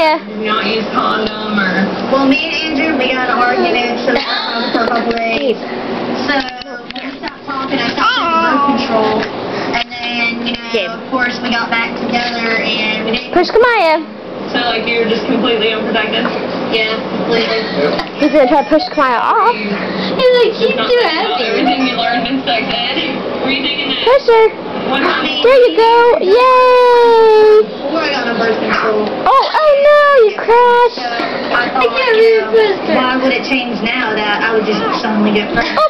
Kamya. Not use condom or... Well, me and Andrew, we got an argument, so we got for a couple days. So, when we stopped talking, I stopped taking birth control. And then, you know, of course, we got back together and we didn't... Push Kamya. So, like, you were just completely unprotected? Yeah, completely. He's gonna try to push Kamya off. He's like, keep too heavy. Everything you learned in sex ed. Were you thinking that? Push her. There you go. Yay. Before I got my birth control. Oh no, you crashed. I thought, why would it change now that I would just suddenly get pregnant?